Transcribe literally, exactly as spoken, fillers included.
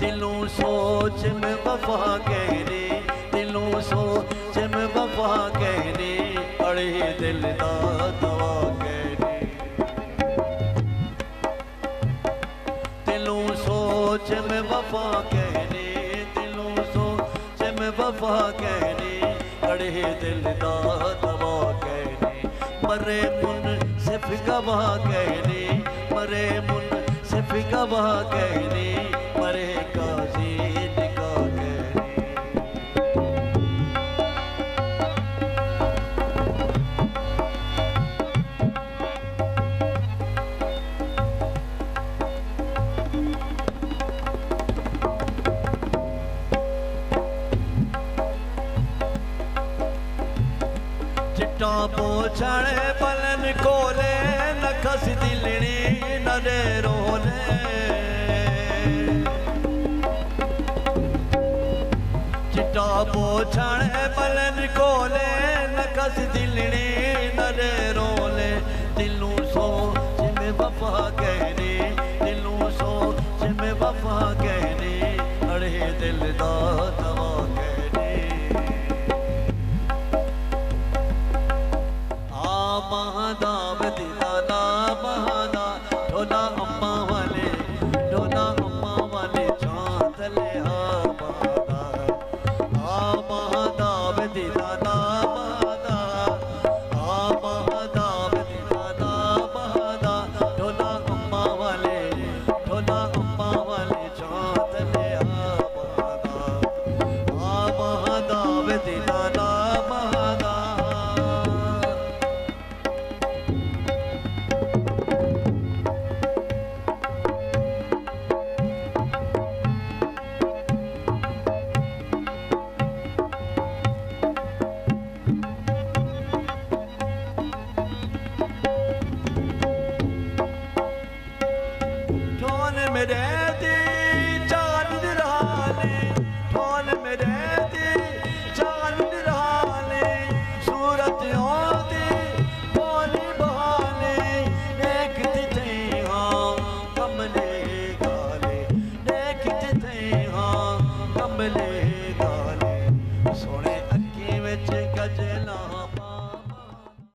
दिलों सोच में वफा कहने, दिलों सोच में वफा कहने, अड़े दिल दा दवा कहने। दिलों सोच में वफा कहने, दिलों सोच में वफा कहने, अड़े दिल दा दवा कहने। मरे मुन सिर्फ गवाह कहने, मरे मुन सिर्फ गवाह कहने, मरे काजी निकाह कहने। चिट्टा पोछण पलन कोले, नखस दिलनी नरे रोले। चिट्टा पोछण पलन कोले, नखस दिलनी नरे रोले। दिलों सोच में वफा कहने,